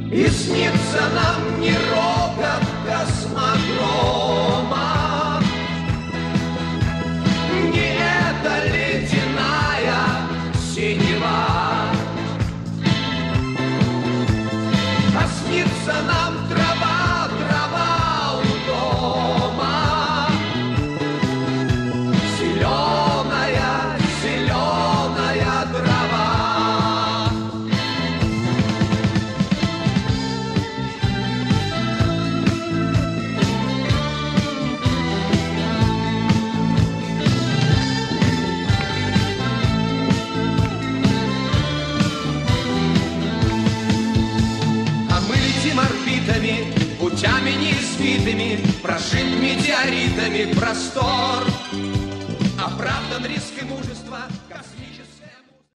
И снится нам не рокот космодрома, не эта ледяная синева, а снится нам трава, трава у дома, зеленая, зеленая трава. Орбитами, путями неизвитыми, прошит метеоритами простор. Оправдан риск и мужество.